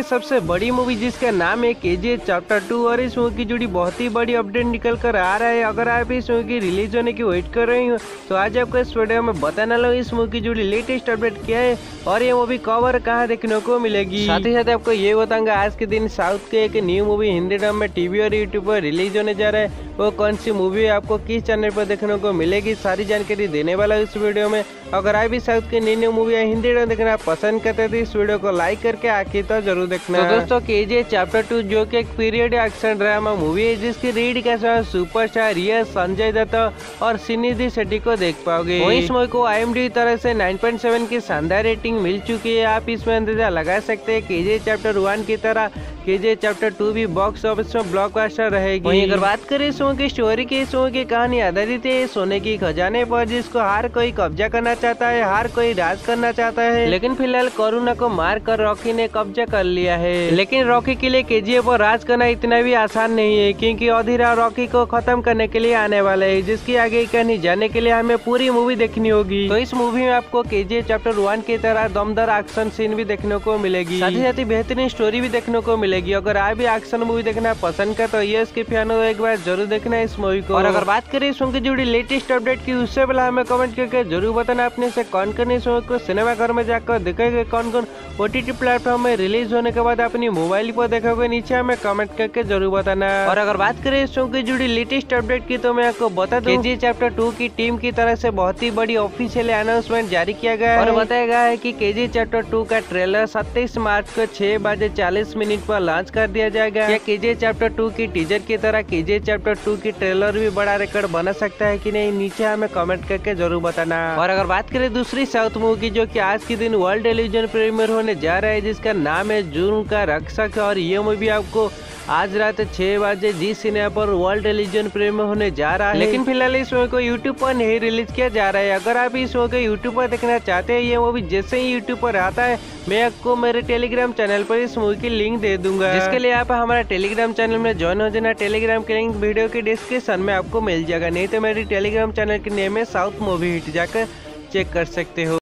की सबसे बड़ी मूवी जिसका नाम है केजीएफ चैप्टर 2 और इस मूवी की जुड़ी बहुत ही बड़ी अपडेट निकल कर आ रहा है। अगर आप इस मूवी की रिलीज होने की वेट कर रही हो तो आज आपको इस वीडियो में बताने वाला हूँ इस मूवी की जुड़ी लेटेस्ट अपडेट क्या है और ये मूवी कब और कहाँ देखने को मिलेगी। साथ ही साथ आपको ये बताऊंगा आज के दिन साउथ के एक न्यू मूवी हिंदी डब में टीवी और यूट्यूब पर रिलीज होने जा रहा है, वो कौन सी मूवी है, आपको किस चैनल पर देखने को मिलेगी, सारी जानकारी देने वाला है इस वीडियो में। अगर आप भी साउथ के न्यू मूवी या हिंदी डब देखना पसंद करते तो इस वीडियो को लाइक करके आखिर तो जरूर देखना। तो दोस्तों केजीएफ चैप्टर 2 जो कि एक पीरियड एक्शन ड्रामा मूवी है जिसकी रीड के साथ सुपरस्टार यश, संजय दत्त और श्रीनिधि शेट्टी को देख पाओगे। इस मूवी को IMDb तरह से 9.7 की शानदार रेटिंग मिल चुकी है। आप इसमें अंदाजा लगा सकते हैं केजीएफ चैप्टर 1 की तरह केजीएफ चैप्टर 2 भी बॉक्स ऑफिस में ब्लॉकबस्टर रहेगी। अगर बात करें इस मूवी की स्टोरी की, इस मूवी की कहानी आधारित है सोने की खजाने पर जिसको हर कोई कब्जा करना चाहता है, हर कोई राज करना चाहता है, लेकिन फिलहाल कोरोना को मार कर रॉकी ने कब्जा कर लिया है। लेकिन रॉकी के लिए केजीएफ पर राज करना इतना भी आसान नहीं है क्योंकि ऑधीरा रॉकी को खत्म करने के लिए आने वाला है, जिसकी आगे कहानी जानने के लिए हमें पूरी मूवी देखनी होगी। तो इस मूवी में आपको केजीएफ चैप्टर 1 की तरह दमदार एक्शन सीन भी देखने को मिलेगी, साथ ही साथ बेहतरीन स्टोरी भी देखने को मिलेगी। अगर आप भी एक्शन मूवी देखना पसंद कर तो ये इसके फैन हो एक बार जरूर देखना इस मूवी को। और अगर बात करें इस मूवी की जुड़ी लेटेस्ट अपडेट की उससे पहले हमें कमेंट करके जरूर बताना अपने से कौन कौन इस मूवी को सिनेमा घर में जाकर देखेंगे, कौन कौन OTT प्लेटफॉर्म में रिलीज होने के बाद अपनी मोबाइल पर देखोगे, नीचे हमें कमेंट करके जरूर बताना। और अगर बात करें इस मूवी की जुड़ी लेटेस्ट अपडेट की तो मैं आपको बता दूं केजीएफ चैप्टर 2 की टीम की तरफ से बहुत ही बड़ी ऑफिशियल अनाउंसमेंट जारी किया गया है और बताया गया है कि केजीएफ चैप्टर 2 का ट्रेलर 27 मार्च को 6:40 पर लॉन्च कर दिया जाएगा। क्या केजीएफ चैप्टर 2 की टीजर की तरह केजीएफ चैप्टर 2 की ट्रेलर भी बड़ा रिकॉर्ड बना सकता है कि नहीं, नीचे हमें कमेंट करके जरूर बताना। और अगर बात करें दूसरी साउथ मूवी की जो कि आज के दिन वर्ल्ड टेलीविजन प्रीमियर होने जा रहा है जिसका नाम है जून का रक्षक, और ये मूवी आपको आज रात 6 बजे जी सिनेमा पर वर्ल्ड टेलीविजन प्रीमियर होने जा रहा है। लेकिन फिलहाल इस मूवी को यूट्यूब पर नहीं रिलीज किया जा रहा है। अगर आप इस मूवी को यूट्यूब पर देखना चाहते हैं, ये मूवी जैसे ही यूट्यूब पर आता है मैं आपको मेरे टेलीग्राम चैनल पर इस मूवी की लिंक दे दूंगा, जिसके लिए आप हमारा टेलीग्राम चैनल में ज्वाइन हो जाना। टेलीग्राम की लिंक वीडियो के डिस्क्रिप्शन में आपको मिल जाएगा, नहीं तो मेरी टेलीग्राम चैनल के नेम है साउथ मूवी हिट, जाकर चेक कर सकते हो।